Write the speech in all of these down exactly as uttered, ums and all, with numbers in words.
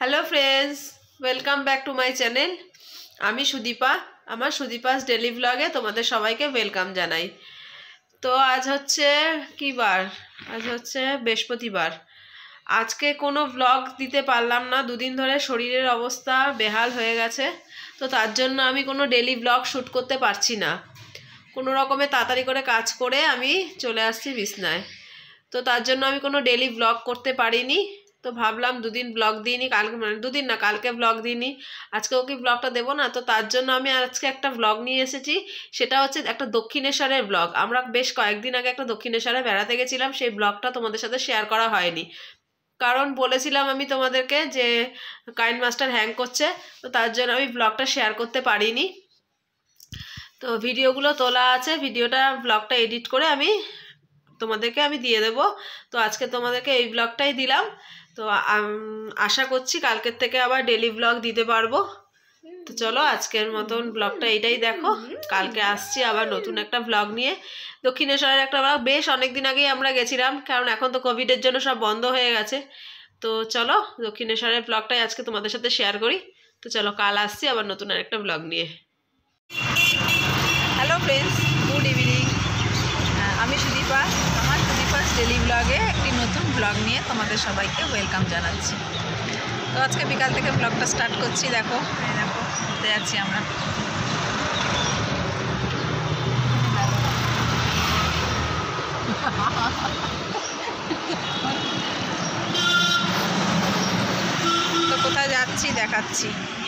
Hello friends, welcome back to my channel. আমি সুদীপা। আমার Sudipa's daily ব্লগে তোমাদের সবাইকে ওয়েলকাম জানাই। তো আজ হচ্ছে কি বার? আজ হচ্ছে বৃহস্পতিবার। আজকে কোনো ব্লগ দিতে পারলাম না, দুদিন ধরে শরীরের অবস্থা বেহাল হয়ে গেছে। তো তার জন্য আমি কোনো ডেলি ব্লগ শ্যুট করতে পারছি না। কোনো রকমে তাড়াতাড়ি করে কাজ করে আমি চলে আসছি বিছনায়। তো তার জন্য আমি কোনো ডেলি ব্লগ করতে পারিনি। তো ভাবলাম দুদিন ব্লগ দিইনি, কালকে মানে দুদিন না কালকে ব্লগ দিইনি, আজকেও কি ব্লগটা দেবো না। তো তার জন্য আমি আজকে একটা ব্লগ নিয়ে এসেছি। সেটা হচ্ছে একটা দক্ষিণেশ্বরের ব্লগ। আমরা বেশ কয়েকদিন আগে একটা দক্ষিণেশ্বরে বেড়াতে গেছিলাম, সেই ব্লগটা তোমাদের সাথে শেয়ার করা হয়নি, কারণ বলেছিলাম আমি তোমাদেরকে যে কাইন মাস্টার হ্যাং করছে। তো তার জন্য আমি ব্লগটা শেয়ার করতে পারিনি। তো ভিডিওগুলো তোলা আছে, ভিডিওটা ব্লগটা এডিট করে আমি তোমাদেরকে আমি দিয়ে দেবো। তো আজকে তোমাদেরকে এই ব্লগটাই দিলাম। তো আশা করছি কালকের থেকে আবার ডেলি ব্লগ দিতে পারবো। তো চলো আজকের মতন ব্লগটা এইটাই দেখো। কালকে আসছি আবার নতুন একটা ব্লগ নিয়ে। দক্ষিণেশ্বরের একটা ব্লগ বেশ অনেকদিন আগেই আমরা গেছিলাম, কারণ এখন তো কোভিডের জন্য সব বন্ধ হয়ে গেছে। তো চলো দক্ষিণেশ্বরের ব্লগটাই আজকে তোমাদের সাথে শেয়ার করি। তো চলো কাল আসছি আবার নতুন একটা ব্লগ নিয়ে। Hello friends, good evening. আমি সুদীপা। আমার সুদীপাস ডেলি ব্লগে একটি নতুন ব্লগ নিয়ে তোমাদের সবাইকে ওয়েলকাম জানাচ্ছি। তো আজকে বিকাল থেকে ব্লগটা স্টার্ট করছি। দেখো এই দেখো ঘুরতে যাচ্ছি আমরা। তো কোথায় যাচ্ছি দেখাচ্ছি।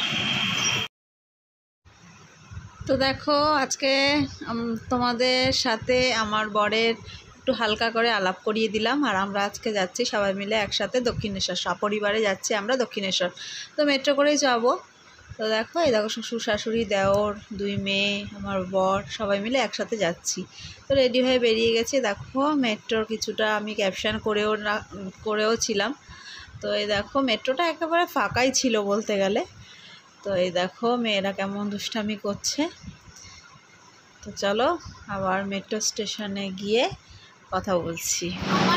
তো দেখো আজকে তোমাদের সাথে আমার বরের একটু হালকা করে আলাপ করিয়ে দিলাম। আর আমরা আজকে যাচ্ছি সবাই মিলে একসাথে দক্ষিণেশ্বর, সপরিবারে যাচ্ছি আমরা দক্ষিণেশ্বর। তো মেট্রো করেই যাব। তো দেখো এই দেখো শ্বশুর শাশুড়ি দেওর দুই মেয়ে আমার বর সবাই মিলে একসাথে যাচ্ছি। তো রেডি হয়ে বেরিয়ে গেছি। দেখো মেট্রোর কিছুটা আমি ক্যাপশন করেও করেও ছিলাম। তো এই দেখো মেট্রোটা একেবারে ফাঁকাই ছিল বলতে গেলে। তো এই দেখো মেয়েরা কেমন দুষ্টামি করছে। তো চলো আবার মেট্রো স্টেশনে গিয়ে কথা বলছি।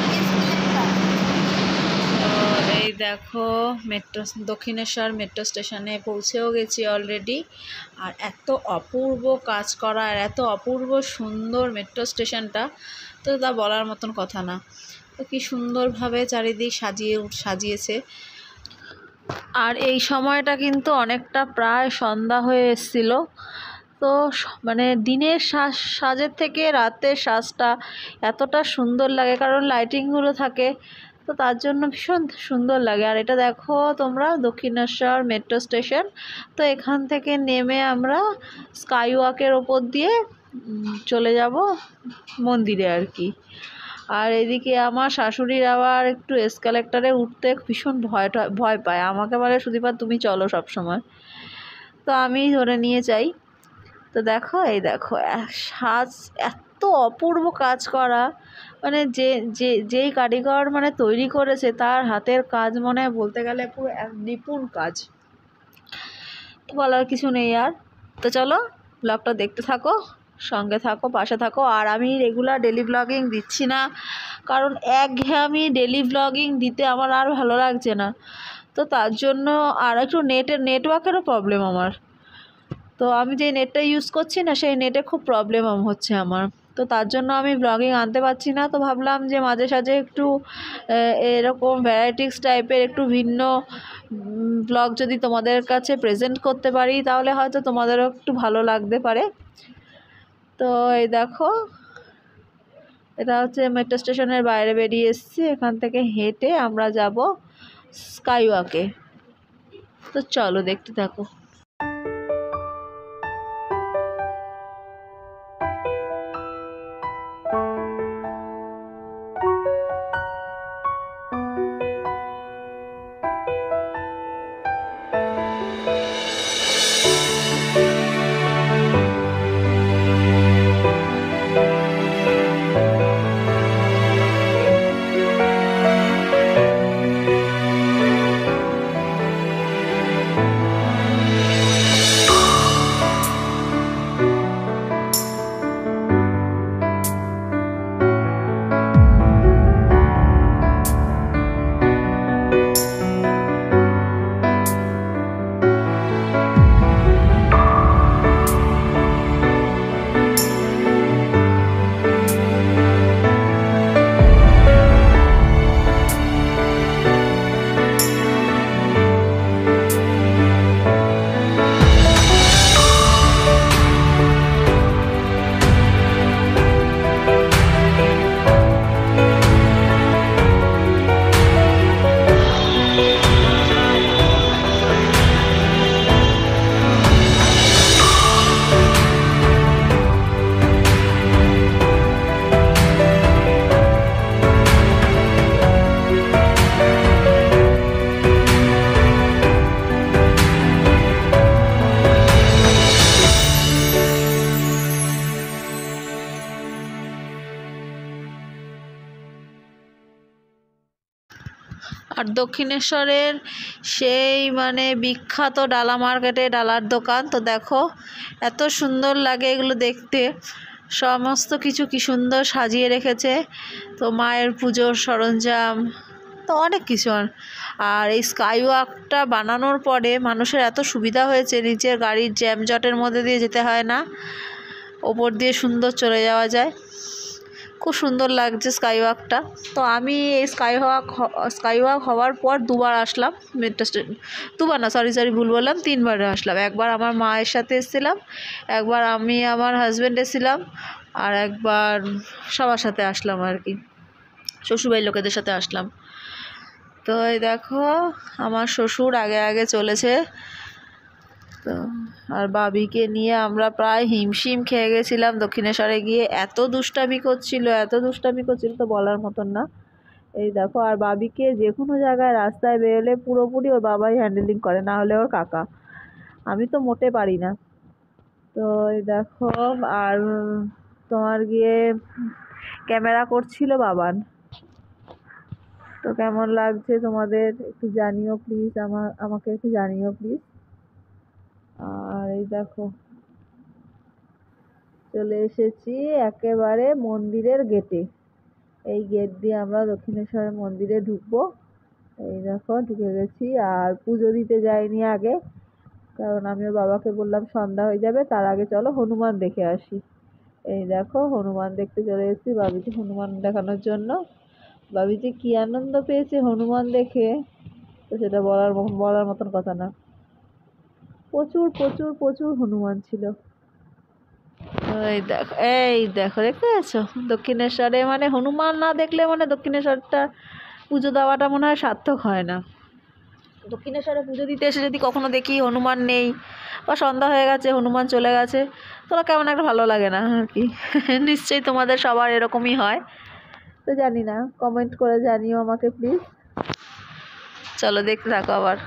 তো এই দেখো মেট্রো দক্ষিণেশ্বর মেট্রো স্টেশনে পৌঁছেও গেছি অলরেডি। আর এত অপূর্ব কাজ করা আর এত অপূর্ব সুন্দর মেট্রো স্টেশনটা, তো তা বলার মতন কথা না। তো কি সুন্দরভাবে চারিদিক সাজিয়ে সাজিয়েছে। আর এই সময়টা কিন্তু অনেকটা প্রায় সন্ধ্যা হয়ে এসেছিল। তো মানে দিনের সাজ সাজের থেকে রাতের সাজটা এতটা সুন্দর লাগে, কারণ লাইটিংগুলো থাকে। তো তার জন্য ভীষণ সুন্দর লাগে। আর এটা দেখো তোমরা দক্ষিণেশ্বর মেট্রো স্টেশন। তো এখান থেকে নেমে আমরা স্কাই ওয়াকের ওপর দিয়ে চলে যাব মন্দিরে আর কি। আর এদিকে আমার শাশুড়ির আবার একটু এসকালেটারে উঠতে ভীষণ ভয় ভয় পায়। আমাকে বলে সুদীপা তুমি চলো সব সময়, তো আমি ধরে নিয়ে যাই। তো দেখো এই দেখো সাজ এত অপূর্ব কাজ করা, মানে যে যে যেই কারিগর মানে তৈরি করেছে তার হাতের কাজ মনে বলতে গেলে পুরো নিপুণ কাজ, বলার কিছু নেই আর। তো চলো ব্লগটা দেখতে থাকো, সঙ্গে থাকো, পাশে থাকো। আর আমি রেগুলার ডেলি ব্লগিং দিচ্ছি না, কারণ একঘেয়েমি ডেলি ব্লগিং দিতে আমার আর ভালো লাগছে না। তো তার জন্য আর একটু নেটের নেটওয়ার্কেরও প্রবলেম আমার। তো আমি যে নেটটা ইউজ করছি না সেই নেটে খুব প্রবলেম হচ্ছে আমার। তো তার জন্য আমি ব্লগিং আনতে পারছি না। তো ভাবলাম যে মাঝে সাঝে একটু এরকম ভ্যারাইটিস টাইপের একটু ভিন্ন ব্লগ যদি তোমাদের কাছে প্রেজেন্ট করতে পারি তাহলে হয়তো তোমাদেরও একটু ভালো লাগতে পারে। তো এই দেখো এটা হচ্ছে মেট্রো স্টেশনের বাইরে বেরিয়ে এসেছি। এখান থেকে হেঁটে আমরা যাব স্কাই ওয়াকে। তো চলো দেখতে থাকো। দক্ষিণেশ্বরের সেই মানে বিখ্যাত ডালা মার্কেটে ডালার দোকান। তো দেখো এত সুন্দর লাগে এগুলো দেখতে, সমস্ত কিছু কি সুন্দর সাজিয়ে রেখেছে। তো মায়ের পুজোর সরঞ্জাম তো অনেক কিছু। আর এই স্কাই ওয়াকটা বানানোর পরে মানুষের এত সুবিধা হয়েছে, নিচের গাড়ির জ্যামজটের মধ্যে দিয়ে যেতে হয় না, ওপর দিয়ে সুন্দর চলে যাওয়া যায়। খুব সুন্দর লাগছে স্কাই ওয়াকটা। তো আমি এই স্কাই ওয়াক স্কাই ওয়াক হওয়ার পর দুবার আসলাম মেট্রো স্টেশন, দুবার না সরি সরি ভুল বললাম তিনবার আসলাম। একবার আমার মায়ের সাথে এসেছিলাম, একবার আমি আমার হাজব্যান্ড এসেছিলাম, আর একবার সবার সাথে আসলাম আর কি, শ্বশুরবাড়ির লোকেদের সাথে আসলাম। তো এই দেখো আমার শ্বশুর আগে আগে চলেছে। তো আর বাবিকে নিয়ে আমরা প্রায় হিমশিম খেয়ে গেছিলাম দক্ষিণেশ্বরে গিয়ে, এত দুষ্টামি করছিল এত দুষ্টামি করছিল তো বলার মতন না। এই দেখো, আর বাবিকে যে কোনো জায়গায় রাস্তায় বেরোলে পুরোপুরি ওর বাবাই হ্যান্ডেলিং করে, না হলে ওর কাকা, আমি তো মোটে পারি না। তো এই দেখো, আর তোমার গিয়ে ক্যামেরা করছিল বাবান। তো কেমন লাগছে তোমাদের একটু জানিও প্লিজ, আমার আমাকে একটু জানিও প্লিজ। আর এই দেখো চলে এসেছি একেবারে মন্দিরের গেটে, এই গেট দিয়ে আমরা দক্ষিণেশ্বরের মন্দিরে ঢুকবো। এই দেখো ঢুকে গেছি। আর পুজো দিতে যাইনি আগে, কারণ আমি ওর বাবাকে বললাম সন্ধ্যা হয়ে যাবে, তার আগে চলো হনুমান দেখে আসি। এই দেখো হনুমান দেখতে চলে এসেছি বাবিকে হনুমান দেখানোর জন্য। বাবি যে কি আনন্দ পেয়েছে হনুমান দেখে, তো সেটা বলার বলার মতন কথা না। প্রচুর প্রচুর প্রচুর হনুমান ছিল। এই দেখো এই দেখো দেখতে পাচ্ছো দক্ষিণেশ্বরে মানে হনুমান না দেখলে মানে দক্ষিণেশ্বরটা পুজো দেওয়াটা মনে হয় সার্থক হয় না। দক্ষিণেশ্বরে পুজো দিতে এসে যদি কখনো দেখি হনুমান নেই বা সন্ধ্যা হয়ে গেছে হনুমান চলে গেছে, তোরা কেমন একটা ভালো লাগে না আর কি। নিশ্চয়ই তোমাদের সবার এরকমই হয়, তো জানি না, কমেন্ট করে জানিও আমাকে প্লিজ। চলো দেখতে থাকো আবার।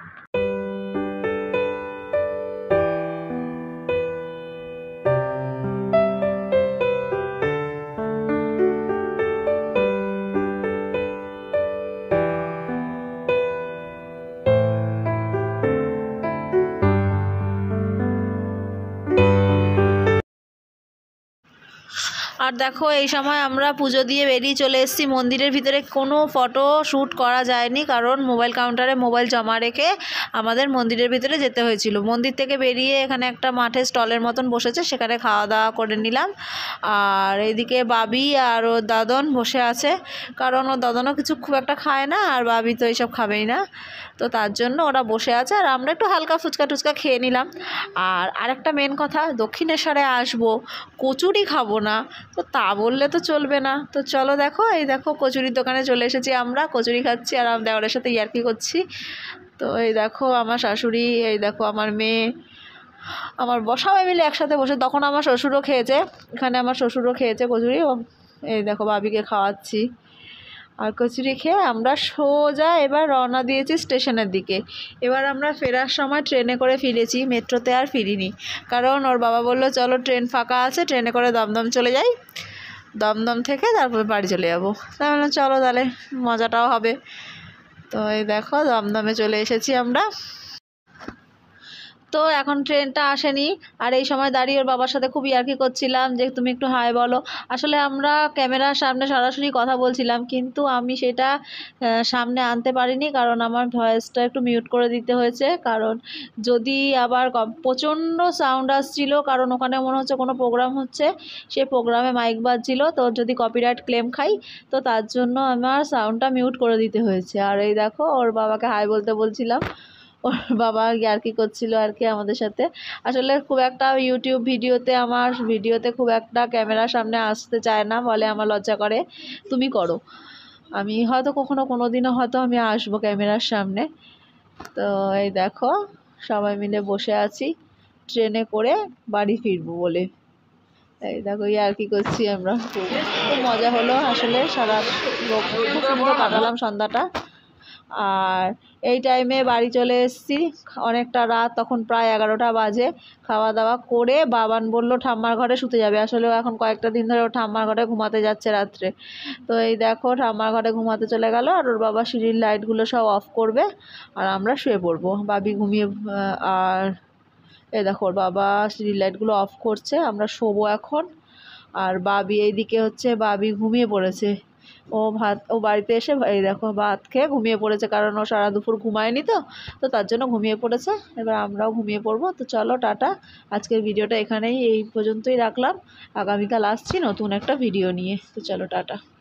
আর দেখো এই সময় আমরা পুজো দিয়ে বেরিয়ে চলে এসেছি মন্দিরের ভিতরে। কোনো ফটো শ্যুট করা যায়নি, কারণ মোবাইল কাউন্টারে মোবাইল জমা রেখে আমাদের মন্দিরের ভিতরে যেতে হয়েছিল। মন্দির থেকে বেরিয়ে এখানে একটা মাঠে স্টলের মতন বসেছে, সেখানে খাওয়া দাওয়া করে নিলাম। আর এইদিকে বাবি আর ওর দাদন বসে আছে, কারণ ওর দাদনও কিছু খুব একটা খায় না, আর বাবি তো এইসব খাবেই না, তো তার জন্য ওরা বসে আছে। আর আমরা একটু হালকা ফুচকা টুচকা খেয়ে নিলাম। আর আরেকটা মেন কথা, দক্ষিণেশ্বরে আসবো কচুরি খাবো না, তো তা বললে তো চলবে না। তো চলো দেখো, এই দেখো কচুরির দোকানে চলে এসেছি আমরা, কচুরি খাচ্ছি আর আমি দেওয়ারের সাথে ইয়ার্কি করছি। তো এই দেখো আমার শাশুড়ি, এই দেখো আমার মেয়ে, আমার সবাই মিলে একসাথে বসে, তখন আমার শ্বশুরও খেয়েছে, এখানে আমার শ্বশুরও খেয়েছে কচুরি। এই দেখো বাবিকে খাওয়াচ্ছি। আর কচুরি খেয়ে আমরা সোজা এবার রওনা দিয়েছি স্টেশনের দিকে। এবার আমরা ফেরার সময় ট্রেনে করে ফিরেছি, মেট্রোতে আর ফিরিনি, কারণ ওর বাবা বললো চলো ট্রেন ফাঁকা আছে, ট্রেনে করে দমদম চলে যাই, দমদম থেকে তারপরে বাড়ি চলে যাবো। তাই বললাম চলো তাহলে মজাটাও হবে। তো এই দেখো দমদমে চলে এসেছি আমরা। তো এখন ট্রেনটা আসেনি, আর এই সময় দাঁড়িয়ে ওর বাবার সাথে খুব ইয়ার্কি করছিলাম যে তুমি একটু হাই বলো। আসলে আমরা ক্যামেরার সামনে সরাসরি কথা বলছিলাম, কিন্তু আমি সেটা সামনে আনতে পারিনি, কারণ আমার ভয়েসটা একটু মিউট করে দিতে হয়েছে, কারণ যদি আবার প্রচণ্ড সাউন্ড আসছিল, কারণ ওখানে মনে হচ্ছে কোনো প্রোগ্রাম হচ্ছে, সে প্রোগ্রামে মাইক বাজছিল, তো যদি কপিরাইট ক্লেম খাই, তো তার জন্য আমার সাউন্ডটা মিউট করে দিতে হয়েছে। আর এই দেখো ওর বাবাকে হাই বলতে বলছিলাম, ওর বাবা ইয়ার্কি করছিল আর কি আমাদের সাথে। আসলে খুব একটা ইউটিউব ভিডিওতে আমার ভিডিওতে খুব একটা ক্যামেরার সামনে আসতে চায় না, বলে আমার লজ্জা করে, তুমি করো। আমি হয়তো কখনো কোনো দিনও হয়তো আমি আসবো ক্যামেরার সামনে। তো এই দেখো সবাই মিলে বসে আছি ট্রেনে করে বাড়ি ফিরবো বলে। এই দেখো ইয়ার্কি করছি আমরা, খুব মজা হলো আসলে, সারা খুব সুন্দর কাটালাম সন্ধ্যাটা, আর এই টাইমে বাড়ি চলে এসেছি, অনেকটা রাত, তখন প্রায় এগারোটা বাজে। খাওয়া দাওয়া করে বাবান বলল ঠাম্মার ঘরে শুতে যাবে। আসলে ও এখন কয়েকটা দিন ধরে ও ঠাম্মার ঘরে ঘুমাতে যাচ্ছে রাত্রে। তো এই দেখো ঠাম্মার ঘরে ঘুমাতে চলে গেল, আর ওর বাবা সিঁড়ির লাইটগুলো সব অফ করবে আর আমরা শুয়ে পড়বো। বাবি ঘুমিয়ে, আর এই দেখো ওর বাবা সিঁড়ির লাইটগুলো অফ করছে, আমরা শোবো এখন। আর বাবি এইদিকে হচ্ছে বাবি ঘুমিয়ে পড়েছে। ও ভাত ও বাড়িতে এসে এই দেখো ভাত খেয়ে ঘুমিয়ে পড়েছে, কারণ ও সারা দুপুর ঘুমায়নি তো তো তার জন্য ঘুমিয়ে পড়েছে। এবার আমরাও ঘুমিয়ে পড়বো। তো চলো টাটা, আজকের ভিডিওটা এখানেই এই পর্যন্তই রাখলাম। আগামীকাল আসছি নতুন একটা ভিডিও নিয়ে। তো চলো টাটা।